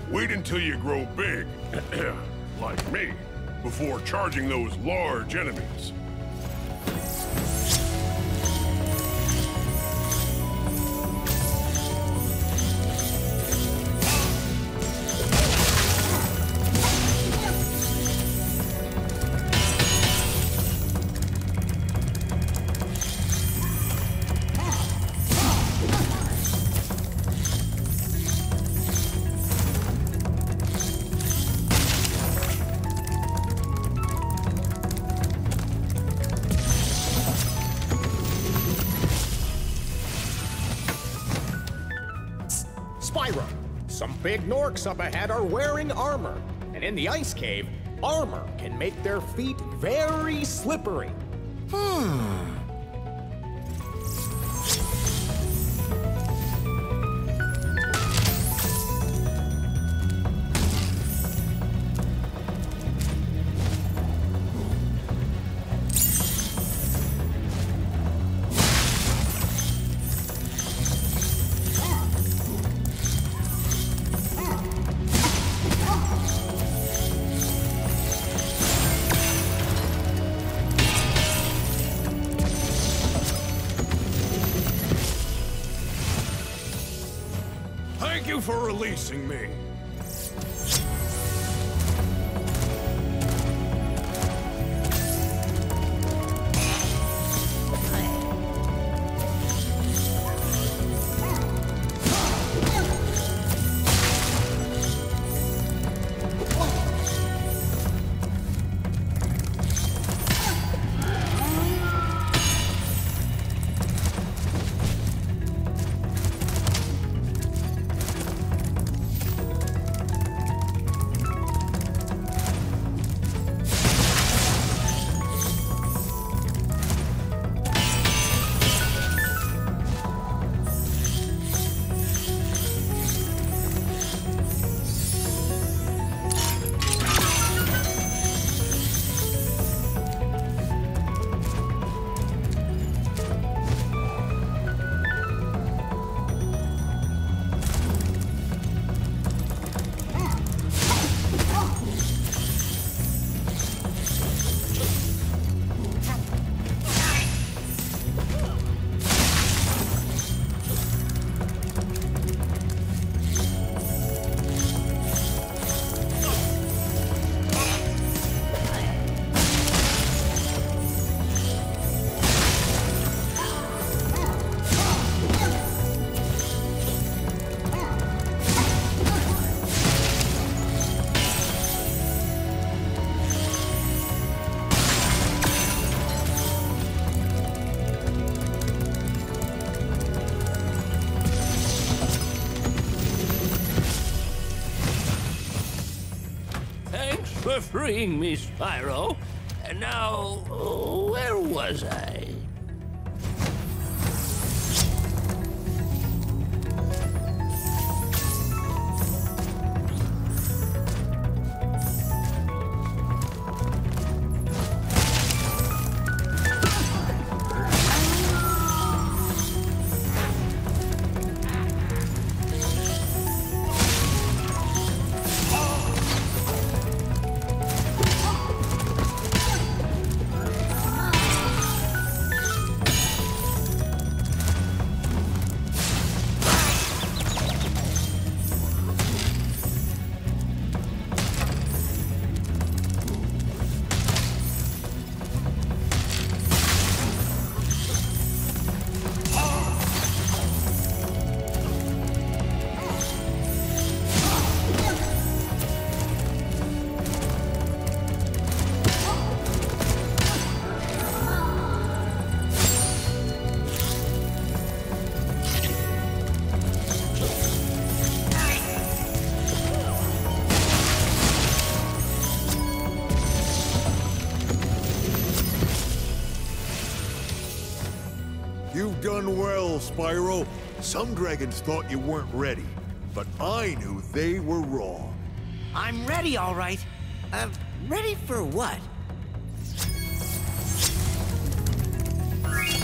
Wait until you grow big, like me, before charging those large enemies. Spyro, some big Norks up ahead are wearing armor, and in the ice cave, armor can make their feet very slippery. Thank you for releasing me. For freeing me, Spyro. And now, where was I? You've done well, Spyro. Some dragons thought you weren't ready, but I knew they were wrong. I'm ready, all right. Ready for what?